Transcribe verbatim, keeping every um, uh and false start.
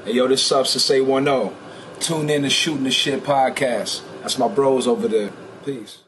Hey, yo, this substance eight one zero. Tune in to Shooting the Shit podcast. That's my bros over there. Peace.